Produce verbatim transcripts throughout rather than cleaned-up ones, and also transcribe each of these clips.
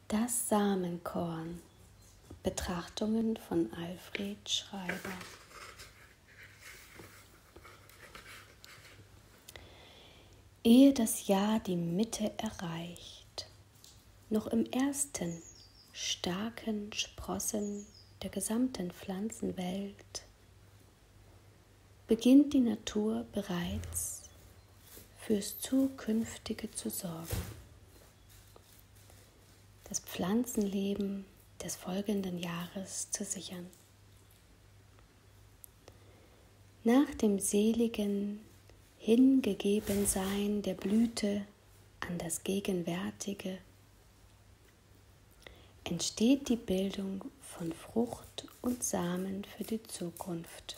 Das Samenkorn. Betrachtungen von Alfred Schreiber. Ehe das Jahr die Mitte erreicht, noch im ersten starken Sprossen der gesamten Pflanzenwelt, beginnt die Natur bereits fürs Zukünftige zu sorgen. Das Pflanzenleben des folgenden Jahres zu sichern. Nach dem seligen Hingegebensein der Blüte an das Gegenwärtige entsteht die Bildung von Frucht und Samen für die Zukunft.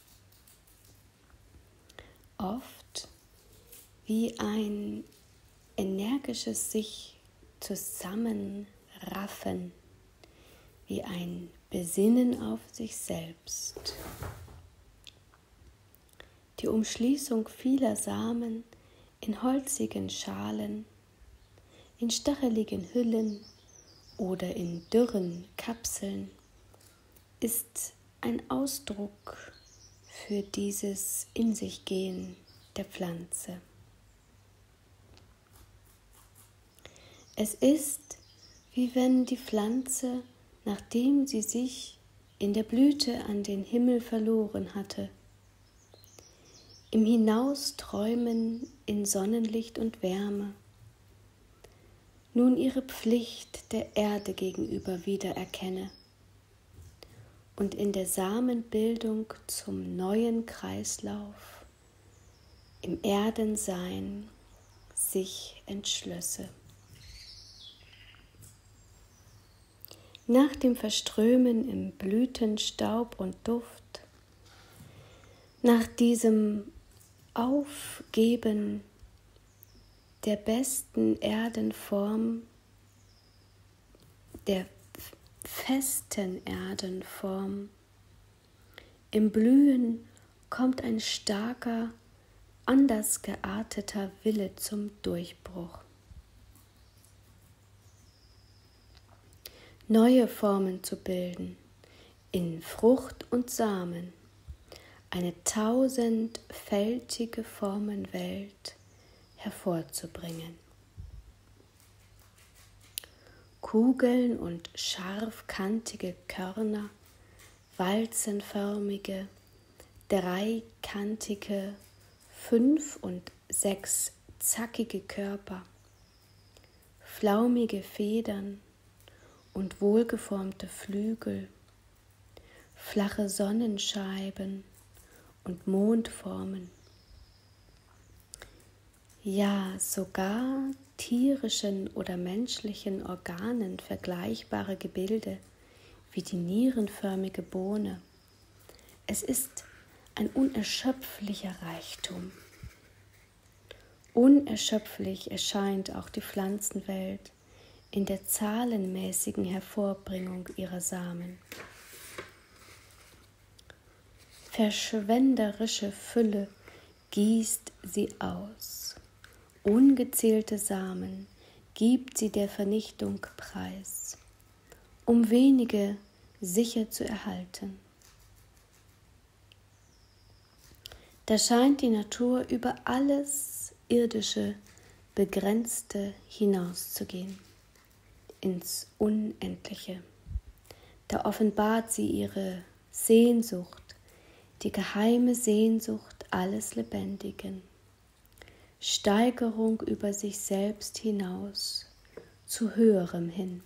Oft wie ein energisches sich Zusammenraffen, wie ein Besinnen auf sich selbst. Die Umschließung vieler Samen in holzigen Schalen, in stacheligen Hüllen oder in dürren Kapseln ist ein Ausdruck für dieses In sich Gehen der Pflanze. Es ist, wie wenn die Pflanze, nachdem sie sich in der Blüte an den Himmel verloren hatte, im Hinausträumen in Sonnenlicht und Wärme, nun ihre Pflicht der Erde gegenüber wiedererkenne und in der Samenbildung zum neuen Kreislauf im Erdensein sich entschlösse. Nach dem Verströmen im Blütenstaub und Duft, nach diesem Aufgeben der besten Erdenform, der festen Erdenform, im Blühen kommt ein starker, anders gearteter Wille zum Durchbruch. Neue Formen zu bilden, in Frucht und Samen, eine tausendfältige Formenwelt hervorzubringen. Kugeln und scharfkantige Körner, walzenförmige, dreikantige, fünf- und sechszackige Körper, flaumige Federn und wohlgeformte Flügel, flache Sonnenscheiben und Mondformen. Ja, sogar tierischen oder menschlichen Organen vergleichbare Gebilde wie die nierenförmige Bohne. Es ist ein unerschöpflicher Reichtum. Unerschöpflich erscheint auch die Pflanzenwelt in der zahlenmäßigen Hervorbringung ihrer Samen. Verschwenderische Fülle gießt sie aus. Ungezählte Samen gibt sie der Vernichtung preis, um wenige sicher zu erhalten. Da scheint die Natur über alles Irdische, Begrenzte hinauszugehen, ins Unendliche. Da offenbart sie ihre Sehnsucht, die geheime Sehnsucht alles Lebendigen, Steigerung über sich selbst hinaus, zu Höherem hin.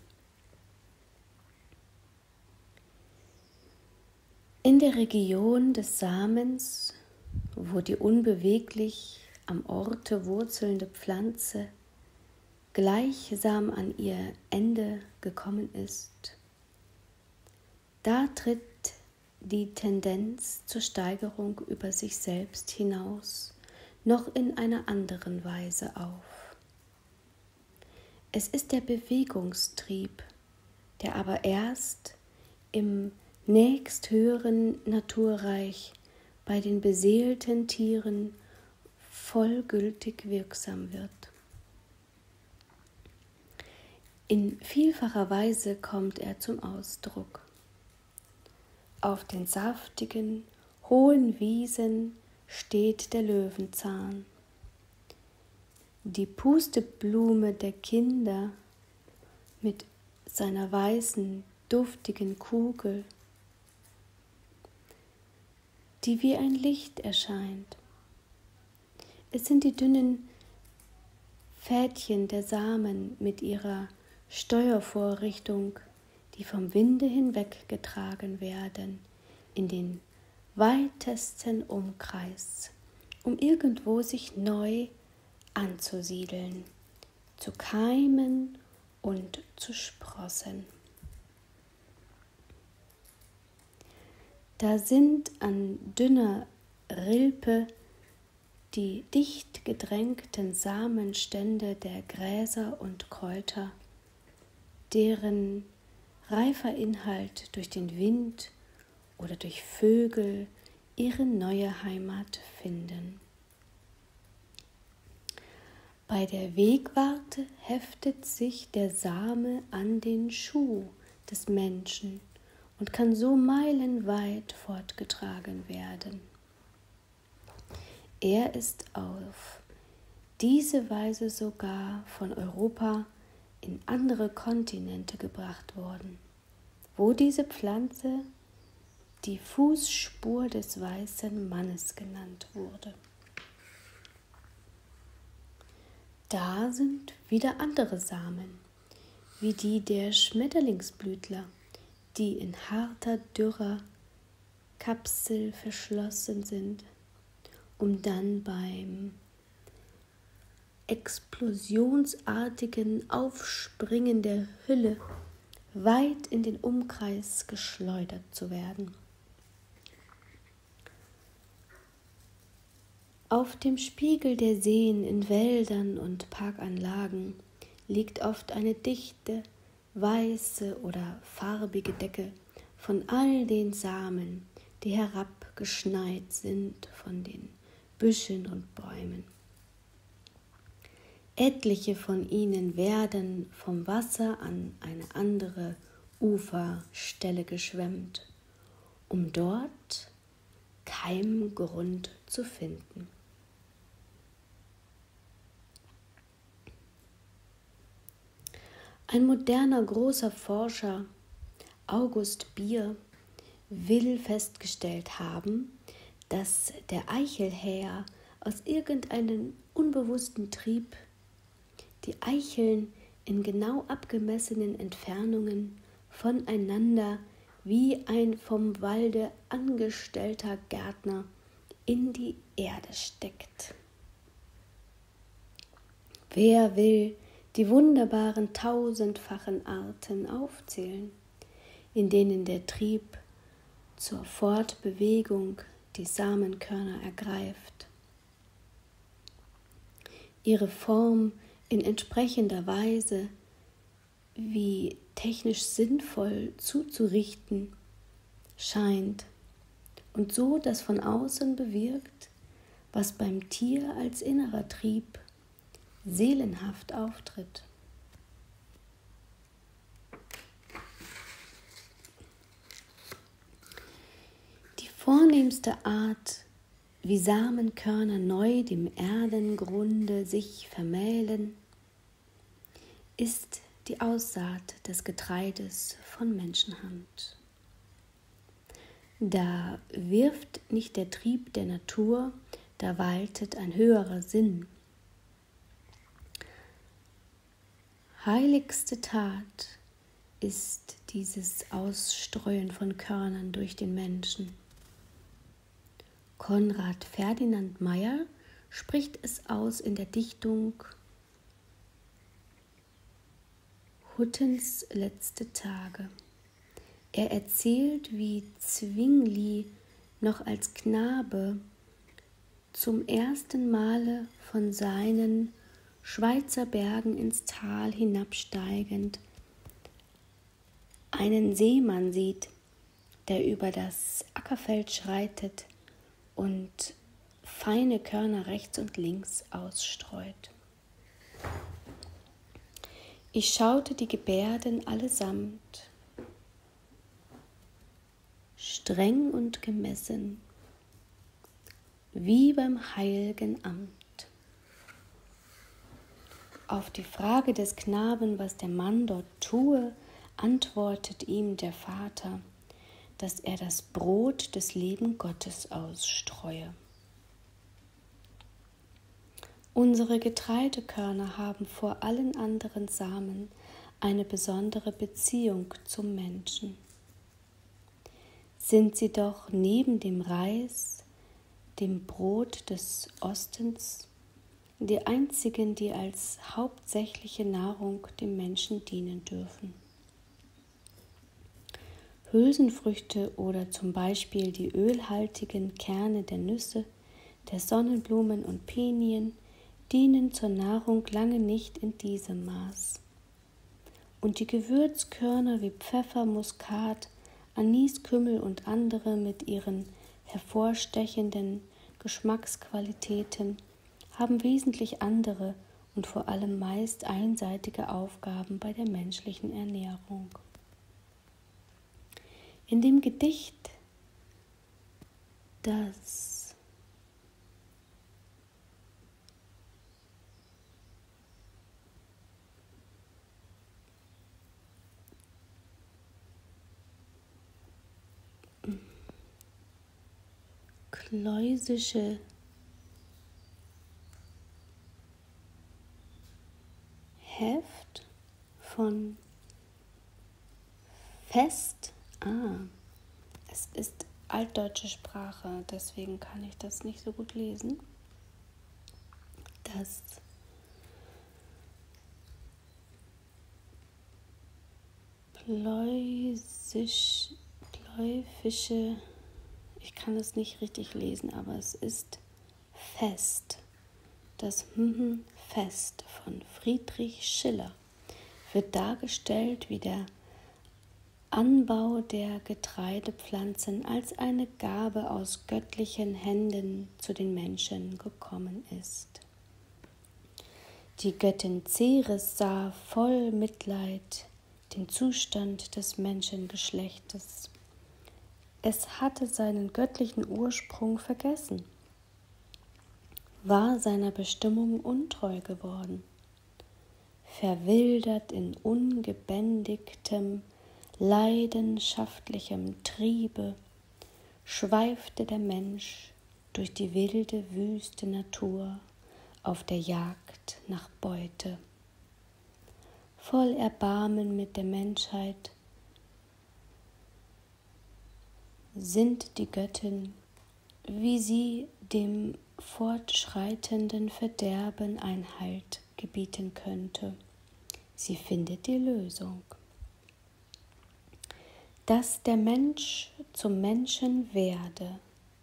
In der Region des Samens, wo die unbeweglich am Orte wurzelnde Pflanze gleichsam an ihr Ende gekommen ist, da tritt die Tendenz zur Steigerung über sich selbst hinaus noch in einer anderen Weise auf. Es ist der Bewegungstrieb, der aber erst im nächsthöheren Naturreich bei den beseelten Tieren vollgültig wirksam wird. In vielfacher Weise kommt er zum Ausdruck. Auf den saftigen, hohen Wiesen steht der Löwenzahn. Die Pusteblume der Kinder mit seiner weißen, duftigen Kugel, die wie ein Licht erscheint. Es sind die dünnen Fädchen der Samen mit ihrer Steuervorrichtung, die vom Winde hinweggetragen werden in den weitesten Umkreis, um irgendwo sich neu anzusiedeln, zu keimen und zu sprossen. Da sind an dünner Rilpe die dicht gedrängten Samenstände der Gräser und Kräuter, deren reifer Inhalt durch den Wind oder durch Vögel ihre neue Heimat finden. Bei der Wegwarte heftet sich der Same an den Schuh des Menschen und kann so meilenweit fortgetragen werden. Er ist auf diese Weise sogar von Europa in andere Kontinente gebracht worden, wo diese Pflanze die Fußspur des weißen Mannes genannt wurde. Da sind wieder andere Samen, wie die der Schmetterlingsblütler, die in harter, dürrer Kapsel verschlossen sind, um dann beim explosionsartigen Aufspringen der Hülle weit in den Umkreis geschleudert zu werden. Auf dem Spiegel der Seen in Wäldern und Parkanlagen liegt oft eine dichte, weiße oder farbige Decke von all den Samen, die herabgeschneit sind von den Büschen und Bäumen. Etliche von ihnen werden vom Wasser an eine andere Uferstelle geschwemmt, um dort Keimgrund zu finden. Ein moderner großer Forscher, August Bier, will festgestellt haben, dass der Eichelhäher aus irgendeinem unbewussten Trieb die Eicheln in genau abgemessenen Entfernungen voneinander wie ein vom Walde angestellter Gärtner in die Erde steckt. Wer will die wunderbaren tausendfachen Arten aufzählen, in denen der Trieb zur Fortbewegung die Samenkörner ergreift, ihre Form in entsprechender Weise wie technisch sinnvoll zuzurichten scheint und so das von außen bewirkt, was beim Tier als innerer Trieb seelenhaft auftritt. Die vornehmste Art, wie Samenkörner neu dem Erdengrunde sich vermählen, ist die Aussaat des Getreides von Menschenhand. Da wirft nicht der Trieb der Natur, da waltet ein höherer Sinn. Heiligste Tat ist dieses Ausstreuen von Körnern durch den Menschen. Konrad Ferdinand Meyer spricht es aus in der Dichtung Huttens letzte Tage. Er erzählt, wie Zwingli noch als Knabe zum ersten Male von seinen Schweizer Bergen ins Tal hinabsteigend einen Seemann sieht, der über das Ackerfeld schreitet und feine Körner rechts und links ausstreut. Ich schaute die Gebärden allesamt, streng und gemessen, wie beim heilgen Amt. Auf die Frage des Knaben, was der Mann dort tue, antwortet ihm der Vater, dass er das Brot des lieben Gottes ausstreue. Unsere Getreidekörner haben vor allen anderen Samen eine besondere Beziehung zum Menschen. Sind sie doch neben dem Reis, dem Brot des Ostens, die einzigen, die als hauptsächliche Nahrung dem Menschen dienen dürfen. Hülsenfrüchte oder zum Beispiel die ölhaltigen Kerne der Nüsse, der Sonnenblumen und Pinien dienen zur Nahrung lange nicht in diesem Maß. Und die Gewürzkörner wie Pfeffer, Muskat, Anis, Kümmel und andere mit ihren hervorstechenden Geschmacksqualitäten haben wesentlich andere und vor allem meist einseitige Aufgaben bei der menschlichen Ernährung. In dem Gedicht, das Kleusische Heft von Fest. Ah, es ist altdeutsche Sprache, deswegen kann ich das nicht so gut lesen. Das Pleusisch, Pleufische, ich kann es nicht richtig lesen, aber es ist Fest. Das Fest von Friedrich Schiller wird dargestellt, wie der Anbau der Getreidepflanzen als eine Gabe aus göttlichen Händen zu den Menschen gekommen ist. Die Göttin Ceres sah voll Mitleid den Zustand des Menschengeschlechtes. Es hatte seinen göttlichen Ursprung vergessen, war seiner Bestimmung untreu geworden. Verwildert in ungebändigtem, leidenschaftlichem Triebe schweifte der Mensch durch die wilde, wüste Natur auf der Jagd nach Beute. Voll Erbarmen mit der Menschheit sind die Göttin, wie sie dem fortschreitenden Verderben Einhalt gebieten könnte. Sie findet die Lösung. Dass der Mensch zum Menschen werde,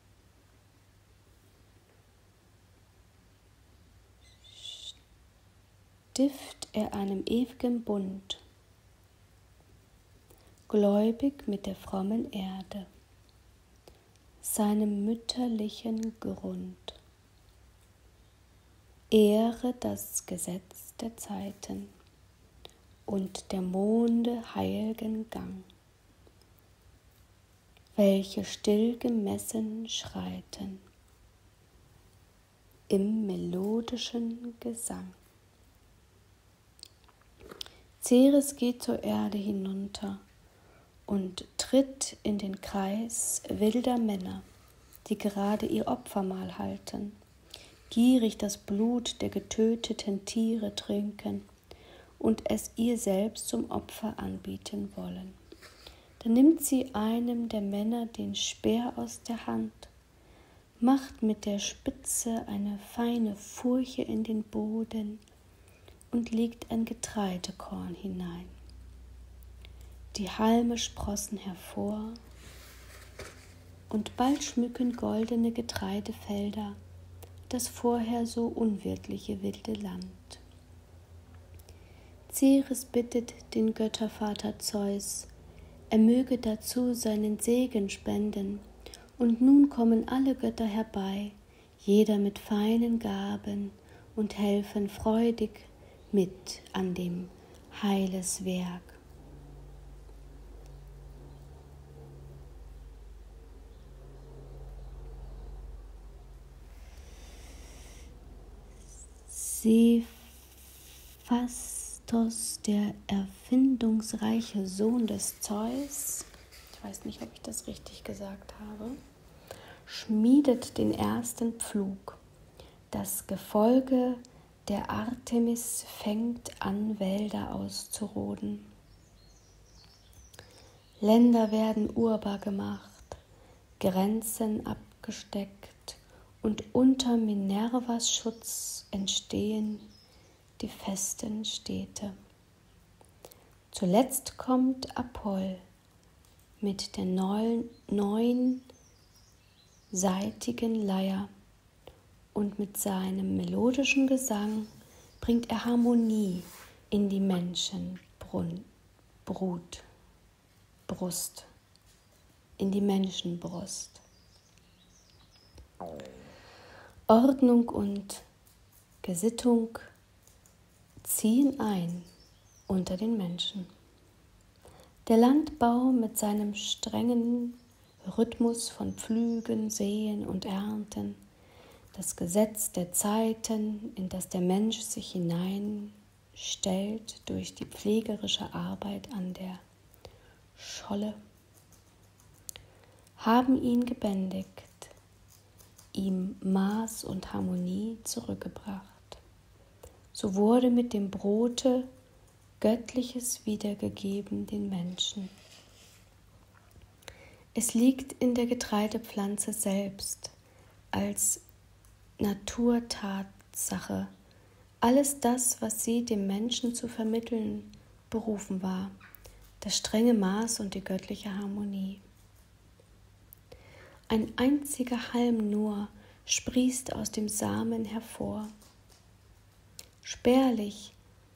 stift er einem ewigen Bund, gläubig mit der frommen Erde, seinem mütterlichen Grund. Ehre das Gesetz der Zeiten und der Monde heilgen Gang, welche still gemessen schreiten im melodischen Gesang. Ceres geht zur Erde hinunter und tritt in den Kreis wilder Männer, die gerade ihr Opfermahl halten, gierig das Blut der getöteten Tiere trinken und es ihr selbst zum Opfer anbieten wollen. Da nimmt sie einem der Männer den Speer aus der Hand, macht mit der Spitze eine feine Furche in den Boden und legt ein Getreidekorn hinein. Die Halme sprossen hervor und bald schmücken goldene Getreidefelder das vorher so unwirtliche wilde Land. Ceres bittet den Göttervater Zeus, er möge dazu seinen Segen spenden, und nun kommen alle Götter herbei, jeder mit feinen Gaben, und helfen freudig mit an dem heiles Werk. Hephaistos, der erfindungsreiche Sohn des Zeus, ich weiß nicht, ob ich das richtig gesagt habe, schmiedet den ersten Pflug. Das Gefolge der Artemis fängt an, Wälder auszuroden. Länder werden urbar gemacht, Grenzen abgesteckt und unter Minervas Schutz entstehen die festen Städte. Zuletzt kommt Apoll mit der neun, neunseitigen Leier und mit seinem melodischen Gesang bringt er Harmonie in die Menschenbrut, Brust, in die Menschenbrust. Ordnung und Gesittung ziehen ein unter den Menschen. Der Landbau mit seinem strengen Rhythmus von Pflügen, Säen und Ernten, das Gesetz der Zeiten, in das der Mensch sich hineinstellt durch die pflegerische Arbeit an der Scholle, haben ihn gebändigt, ihm Maß und Harmonie zurückgebracht. So wurde mit dem Brote Göttliches wiedergegeben den Menschen. Es liegt in der Getreidepflanze selbst als Naturtatsache, alles das, was sie dem Menschen zu vermitteln berufen war, das strenge Maß und die göttliche Harmonie. Ein einziger Halm nur sprießt aus dem Samen hervor. Spärlich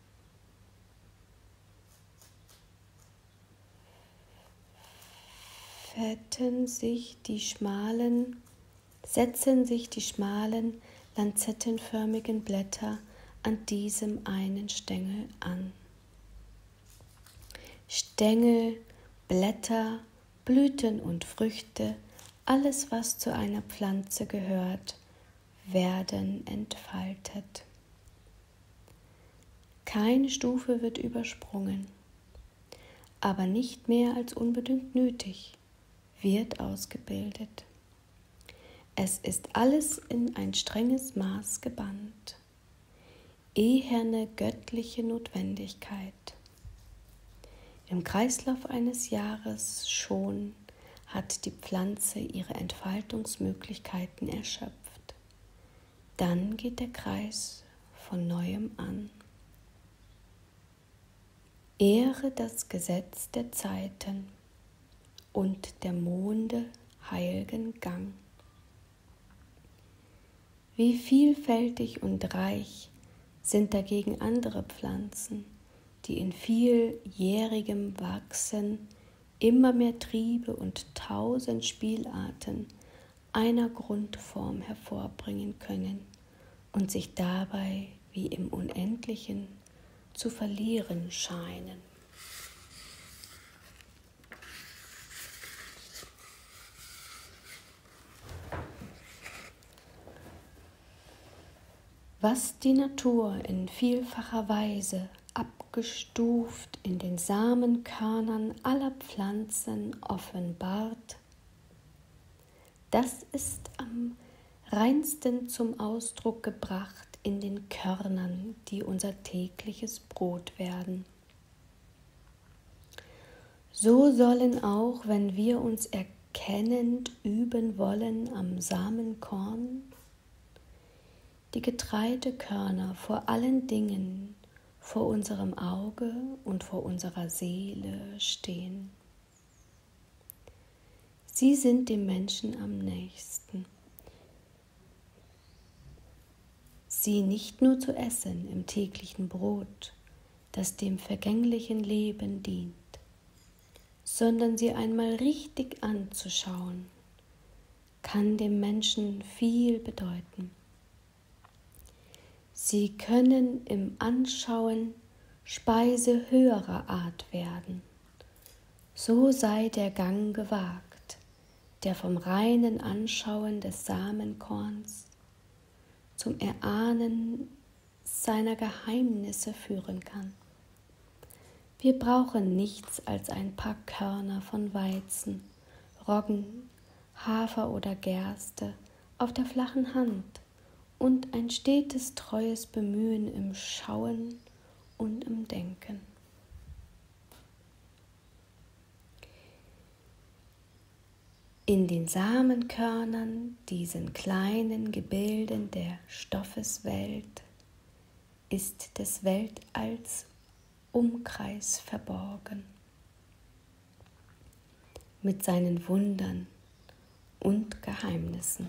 fetten sich die schmalen, setzen sich die schmalen, lanzettenförmigen Blätter an diesem einen Stängel an. Stängel, Blätter, Blüten und Früchte, alles, was zu einer Pflanze gehört, werden entfaltet. Keine Stufe wird übersprungen, aber nicht mehr als unbedingt nötig wird ausgebildet. Es ist alles in ein strenges Maß gebannt. Eherne göttliche Notwendigkeit. Im Kreislauf eines Jahres schon hat die Pflanze ihre Entfaltungsmöglichkeiten erschöpft. Dann geht der Kreis von neuem an. Ehre das Gesetz der Zeiten und der Monde heilgen Gang. Wie vielfältig und reich sind dagegen andere Pflanzen, die in vieljährigem Wachsen immer mehr Triebe und tausend Spielarten einer Grundform hervorbringen können und sich dabei wie im Unendlichen zu verlieren scheinen. Was die Natur in vielfacher Weise abgestuft in den Samenkörnern aller Pflanzen offenbart, das ist am reinsten zum Ausdruck gebracht in den Körnern, die unser tägliches Brot werden. So sollen auch, wenn wir uns erkennend üben wollen am Samenkorn, die Getreidekörner vor allen Dingen vor unserem Auge und vor unserer Seele stehen. Sie sind dem Menschen am nächsten. Sie nicht nur zu essen im täglichen Brot, das dem vergänglichen Leben dient, sondern sie einmal richtig anzuschauen, kann dem Menschen viel bedeuten. Sie können im Anschauen Speise höherer Art werden. So sei der Gang gewagt, der vom reinen Anschauen des Samenkorns zum Erahnen seiner Geheimnisse führen kann. Wir brauchen nichts als ein paar Körner von Weizen, Roggen, Hafer oder Gerste auf der flachen Hand und ein stetes, treues Bemühen im Schauen und im Denken. In den Samenkörnern, diesen kleinen Gebilden der Stoffeswelt, ist des Weltalls Umkreis verborgen, mit seinen Wundern und Geheimnissen.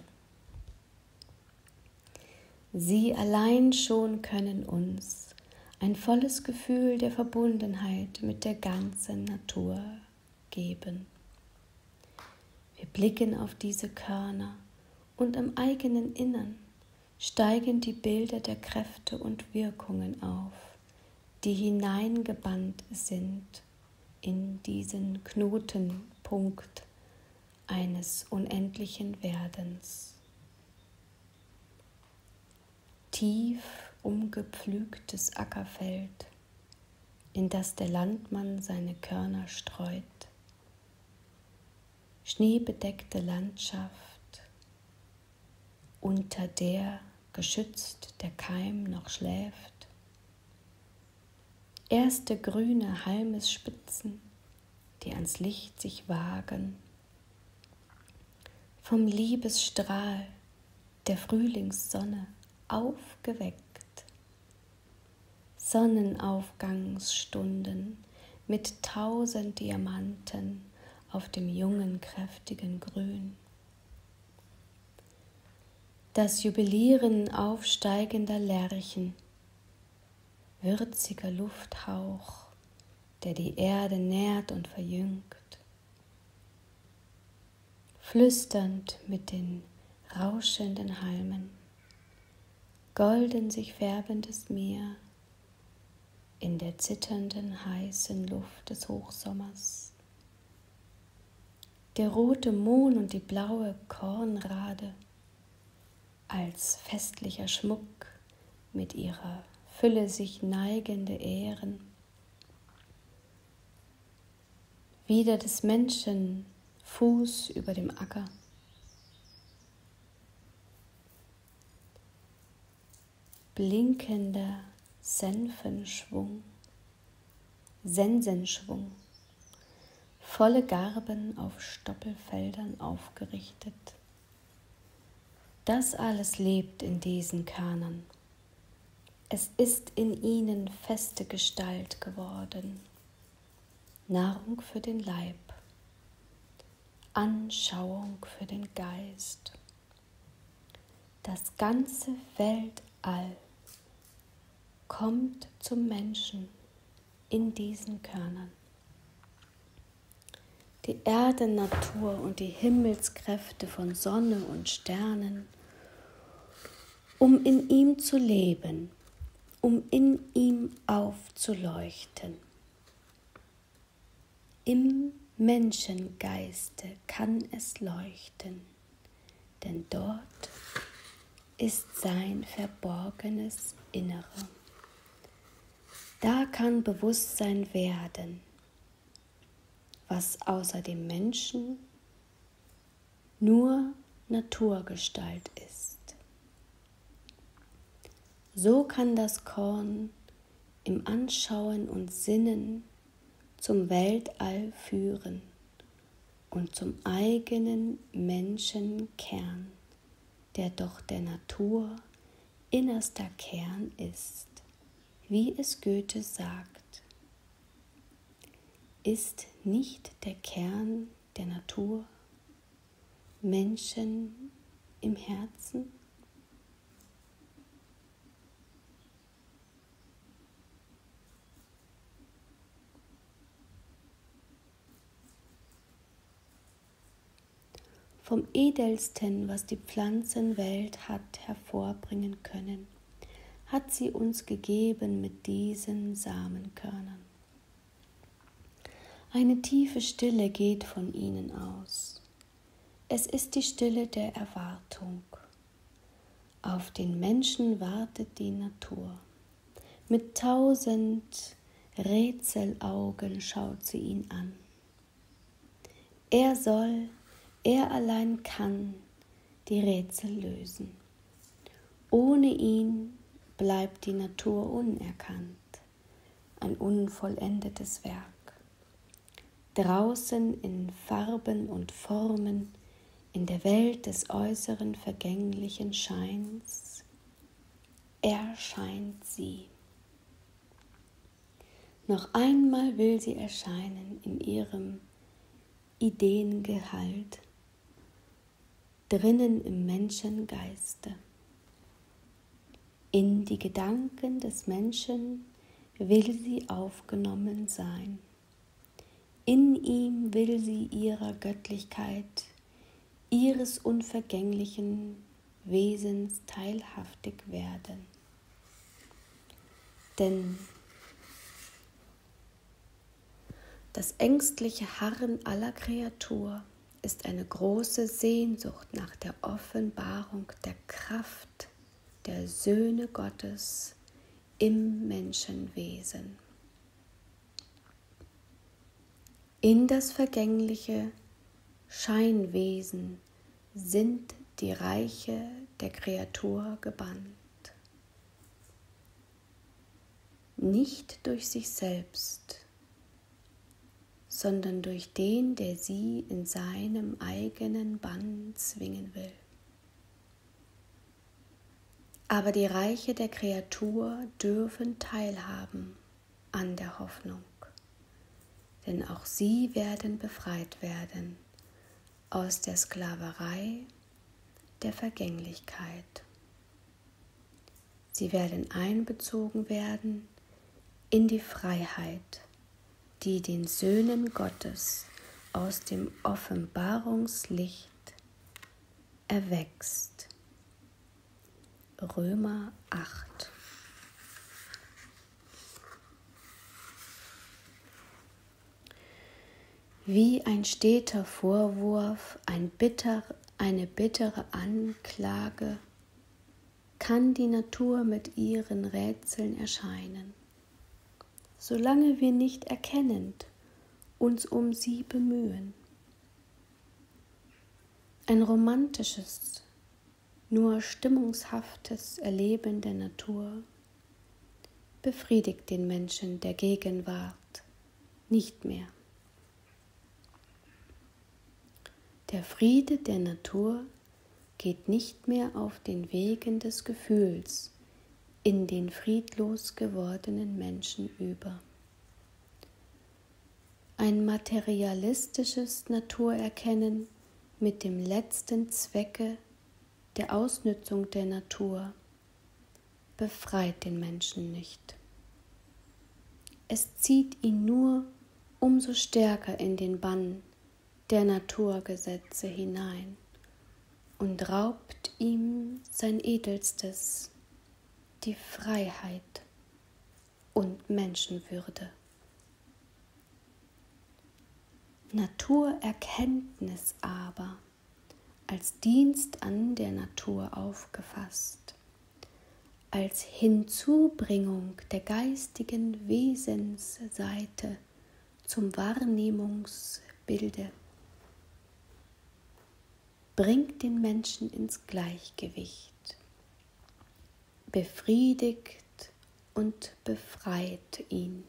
Sie allein schon können uns ein volles Gefühl der Verbundenheit mit der ganzen Natur geben. Wir blicken auf diese Körner und im eigenen Innern steigen die Bilder der Kräfte und Wirkungen auf, die hineingebannt sind in diesen Knotenpunkt eines unendlichen Werdens. Tief umgepflügtes Ackerfeld, in das der Landmann seine Körner streut, schneebedeckte Landschaft, unter der geschützt der Keim noch schläft, erste grüne Halmesspitzen, die ans Licht sich wagen, vom Liebesstrahl der Frühlingssonne aufgeweckt, Sonnenaufgangsstunden mit tausend Diamanten auf dem jungen, kräftigen Grün. Das Jubilieren aufsteigender Lerchen, würziger Lufthauch, der die Erde nährt und verjüngt, flüsternd mit den rauschenden Halmen, golden sich färbendes Meer in der zitternden, heißen Luft des Hochsommers. Der rote Mohn und die blaue Kornrade als festlicher Schmuck mit ihrer Fülle sich neigende Ähren, wieder des Menschen Fuß über dem Acker, blinkender Senfenschwung, Sensenschwung, volle Garben auf Stoppelfeldern aufgerichtet. Das alles lebt in diesen Körnern. Es ist in ihnen feste Gestalt geworden, Nahrung für den Leib, Anschauung für den Geist. Das ganze Weltall kommt zum Menschen in diesen Körnern. Die Erdennatur und die Himmelskräfte von Sonne und Sternen, um in ihm zu leben, um in ihm aufzuleuchten. Im Menschengeiste kann es leuchten, denn dort ist sein verborgenes Innere. Da kann Bewusstsein werden, was außer dem Menschen nur Naturgestalt ist. So kann das Korn im Anschauen und Sinnen zum Weltall führen und zum eigenen Menschenkern, der doch der Natur innerster Kern ist, wie es Goethe sagt. Ist nicht der Kern der Natur Menschen im Herzen? Vom Edelsten, was die Pflanzenwelt hat hervorbringen können, hat sie uns gegeben mit diesen Samenkörnern. Eine tiefe Stille geht von ihnen aus. Es ist die Stille der Erwartung. Auf den Menschen wartet die Natur. Mit tausend Rätselaugen schaut sie ihn an. Er soll, er allein kann die Rätsel lösen. Ohne ihn bleibt die Natur unerkannt, ein unvollendetes Werk. Draußen in Farben und Formen, in der Welt des äußeren vergänglichen Scheins, erscheint sie. Noch einmal will sie erscheinen in ihrem Ideengehalt, drinnen im Menschengeiste. In die Gedanken des Menschen will sie aufgenommen sein. In ihm will sie ihrer Göttlichkeit, ihres unvergänglichen Wesens teilhaftig werden. Denn das ängstliche Harren aller Kreatur ist eine große Sehnsucht nach der Offenbarung der Kraft der Söhne Gottes im Menschenwesen. In das vergängliche Scheinwesen sind die Reiche der Kreatur gebannt. Nicht durch sich selbst, sondern durch den, der sie in seinem eigenen Bann zwingen will. Aber die Reiche der Kreatur dürfen teilhaben an der Hoffnung, denn auch sie werden befreit werden aus der Sklaverei der Vergänglichkeit. Sie werden einbezogen werden in die Freiheit, die den Söhnen Gottes aus dem Offenbarungslicht erwächst. Römer acht. Wie ein steter Vorwurf, ein bitter, eine bittere Anklage, kann die Natur mit ihren Rätseln erscheinen, solange wir nicht erkennend uns um sie bemühen. Ein romantisches, nur stimmungshaftes Erleben der Natur befriedigt den Menschen der Gegenwart nicht mehr. Der Friede der Natur geht nicht mehr auf den Wegen des Gefühls in den friedlos gewordenen Menschen über. Ein materialistisches Naturerkennen mit dem letzten Zwecke der Ausnützung der Natur befreit den Menschen nicht. Es zieht ihn nur umso stärker in den Bann der Naturgesetze hinein und raubt ihm sein Edelstes, die Freiheit und Menschenwürde. Naturerkenntnis aber, als Dienst an der Natur aufgefasst, als Hinzubringung der geistigen Wesensseite zum Wahrnehmungsbilde, bringt den Menschen ins Gleichgewicht, befriedigt und befreit ihn.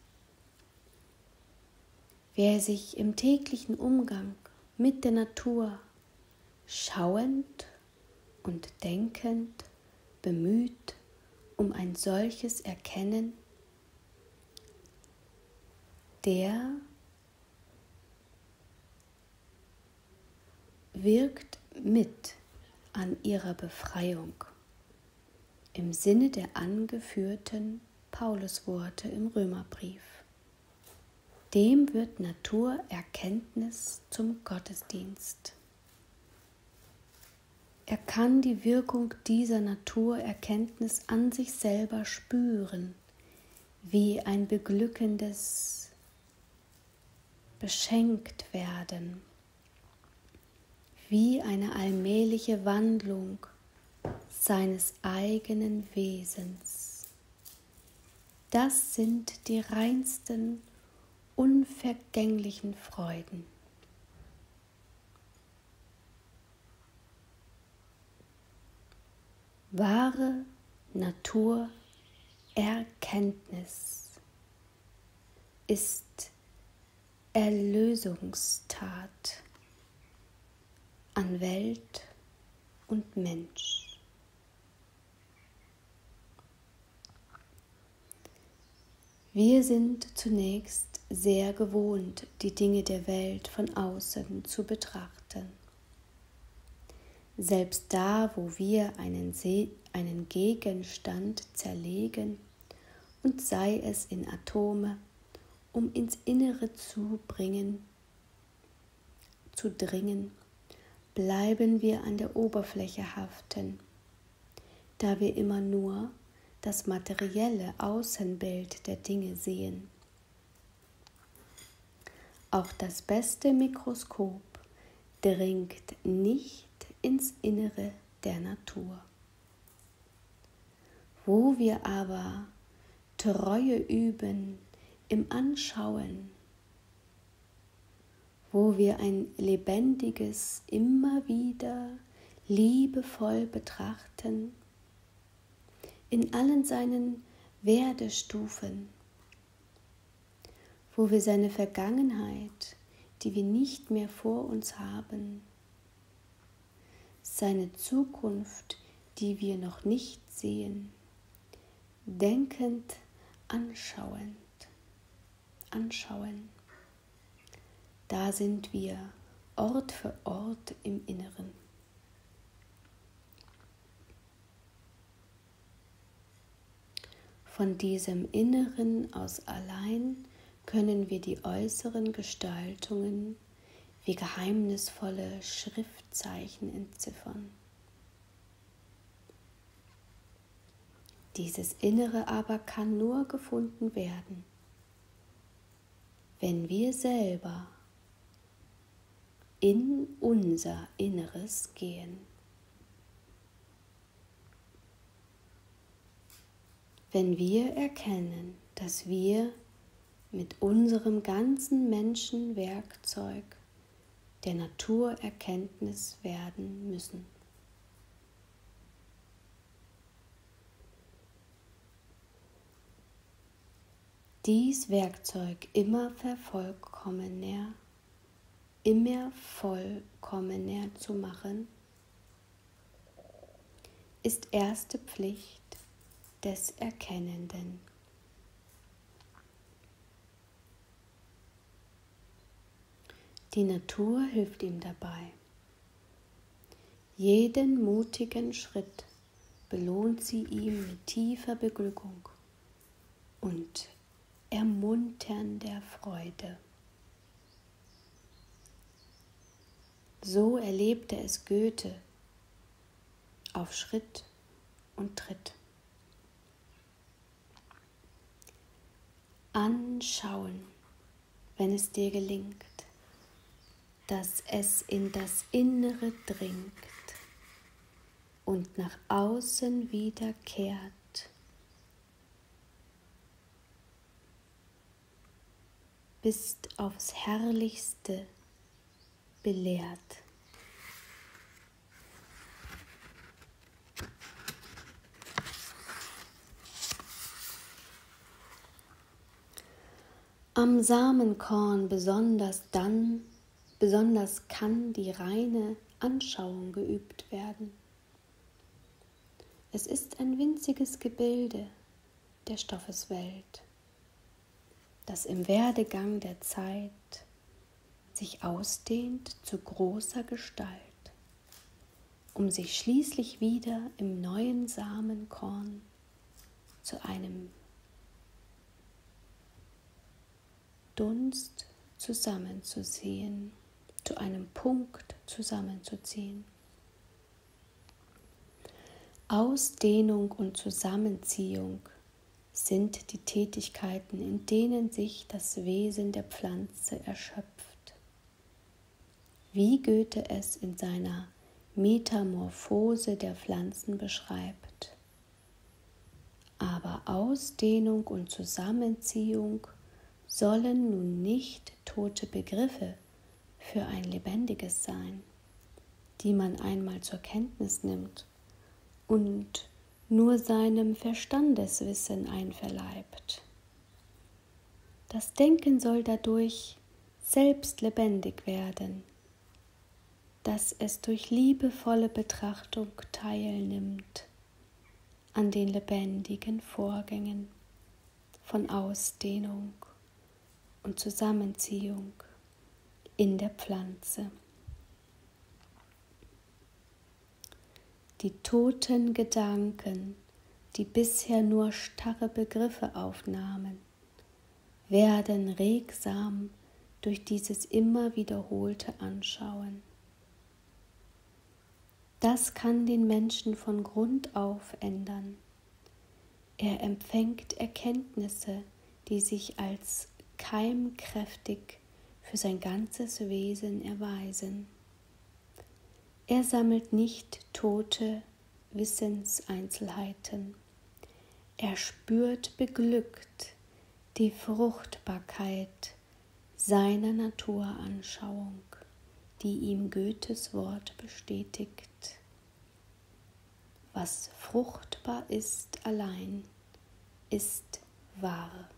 Wer sich im täglichen Umgang mit der Natur schauend und denkend bemüht um ein solches Erkennen, der wirkt mit an ihrer Befreiung im Sinne der angeführten Paulusworte im Römerbrief. Dem wird Naturerkenntnis zum Gottesdienst. Er kann die Wirkung dieser Naturerkenntnis an sich selber spüren, wie ein beglückendes Beschenktwerden, wie eine allmähliche Wandlung seines eigenen Wesens. Das sind die reinsten, unvergänglichen Freuden. Wahre Naturerkenntnis ist Erlösungstat an Welt und Mensch. Wir sind zunächst sehr gewohnt, die Dinge der Welt von außen zu betrachten. Selbst da, wo wir einen, See, einen Gegenstand zerlegen, und sei es in Atome, um ins Innere zu bringen, zu dringen, bleiben wir an der Oberfläche haften, da wir immer nur das materielle Außenbild der Dinge sehen. Auch das beste Mikroskop dringt nicht ins Innere der Natur. Wo wir aber Treue üben im Anschauen, wo wir ein lebendiges immer wieder liebevoll betrachten, in allen seinen Werdestufen, wo wir seine Vergangenheit, die wir nicht mehr vor uns haben, seine Zukunft, die wir noch nicht sehen, denkend, anschauend, anschauen. Da sind wir Ort für Ort im Inneren. Von diesem Inneren aus allein können wir die äußeren Gestaltungen wie geheimnisvolle Schriftzeichen entziffern. Dieses Innere aber kann nur gefunden werden, wenn wir selber in unser Inneres gehen. Wenn wir erkennen, dass wir mit unserem ganzen Menschenwerkzeug der Naturerkenntnis werden müssen. Dies Werkzeug immer vervollkommener, immer vollkommener zu machen, ist erste Pflicht des Erkennenden. Die Natur hilft ihm dabei. Jeden mutigen Schritt belohnt sie ihm mit tiefer Beglückung und ermunternder Freude. So erlebte es Goethe auf Schritt und Tritt. Anschauen, wenn es dir gelingt, dass es in das Innere dringt und nach außen wiederkehrt, bist aufs Herrlichste belehrt. Am Samenkorn besonders dann, besonders kann die reine Anschauung geübt werden. Es ist ein winziges Gebilde der Stoffeswelt, das im Werdegang der Zeit sich ausdehnt zu großer Gestalt, um sich schließlich wieder im neuen Samenkorn zu einem Dunst zusammenzuziehen, zu einem Punkt zusammenzuziehen. Ausdehnung und Zusammenziehung sind die Tätigkeiten, in denen sich das Wesen der Pflanze erschöpft. Wie Goethe es in seiner Metamorphose der Pflanzen beschreibt. Aber Ausdehnung und Zusammenziehung sollen nun nicht tote Begriffe für ein Lebendiges sein, die man einmal zur Kenntnis nimmt und nur seinem Verstandeswissen einverleibt. Das Denken soll dadurch selbst lebendig werden, dass es durch liebevolle Betrachtung teilnimmt an den lebendigen Vorgängen von Ausdehnung und Zusammenziehung in der Pflanze. Die toten Gedanken, die bisher nur starre Begriffe aufnahmen, werden regsam durch dieses immer wiederholte Anschauen. Das kann den Menschen von Grund auf ändern. Er empfängt Erkenntnisse, die sich als keimkräftig für sein ganzes Wesen erweisen. Er sammelt nicht tote Wissenseinzelheiten. Er spürt beglückt die Fruchtbarkeit seiner Naturanschauung, die ihm Goethes Wort bestätigt. Was fruchtbar ist allein, ist wahr.